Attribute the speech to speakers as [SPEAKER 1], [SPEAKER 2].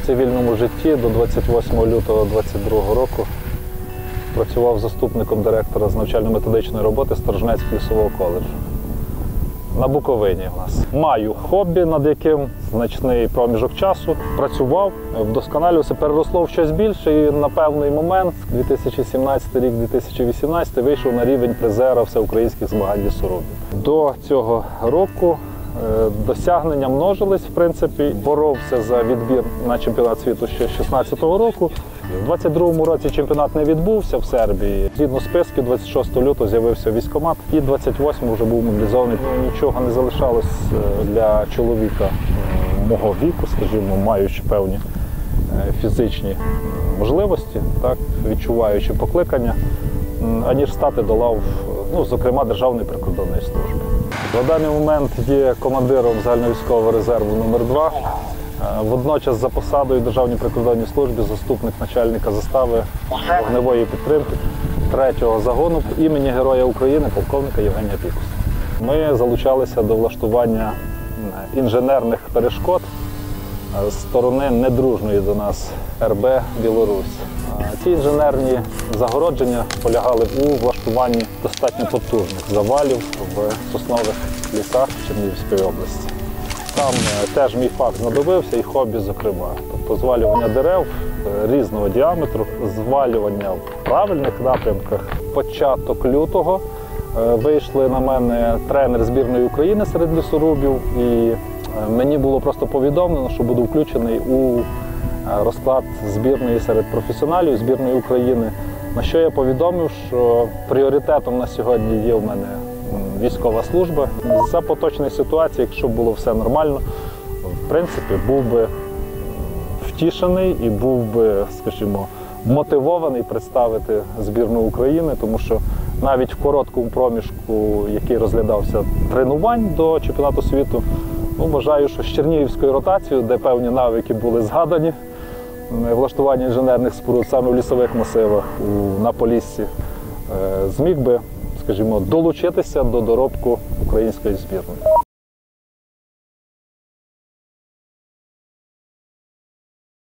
[SPEAKER 1] В цивільному житті до 28 лютого 2022 року працював заступником директора з навчально-методичної роботи Сторожинецького лісового коледжу. На Буковині в нас. Маю хобі, над яким значний проміжок часу працював, вдосконалювався, переросло в щось більше і на певний момент, 2017 рік-2018, вийшов на рівень призера всеукраїнських змагань лісорубів. До цього року досягнення множились, в принципі. Боровся за відбір на чемпіонат світу ще 2016 року. У 2022 році чемпіонат не відбувся в Сербії. Згідно списків, 26 лютого з'явився військкомат і 28 вже був мобілізований. Нічого не залишалось для чоловіка мого віку, скажімо, маючи певні фізичні можливості, так, відчуваючи покликання, аніж стати до лав, зокрема, Державної прикордонної служби. На даний момент є командиром загальновійськового резерву номер 2. Водночас за посадою в Державній прикордонній службі заступник начальника застави вогневої підтримки 3-го загону імені Героя України полковника Євгенія Пікуса. Ми залучалися до влаштування інженерних перешкод з сторони недружної до нас РБ «Білорусь». Ці інженерні загородження полягали у влаштуванні достатньо потужних завалів в соснових лісах Чернігівської області. Там теж мій фах знадобився і хобі, зокрема. Тобто звалювання дерев різного діаметру, звалювання в правильних напрямках. Початок лютого вийшли на мене тренер збірної України серед лісорубів, і мені було просто повідомлено, що буду включений у розклад збірної серед професіоналів збірної України, на що я повідомив, що пріоритетом на сьогодні є в мене військова служба. За поточної ситуації, якщо було все нормально, в принципі, був би втішений і був би, скажімо, мотивований представити збірну України, тому що навіть в короткому проміжку, який розглядався тренувань до чемпіонату світу, вважаю, що з Чернігівською ротацією, де певні навики були згадані, влаштування інженерних споруд саме в лісових масивах на Поліссі, зміг би, скажімо, долучитися до доробку української збірної.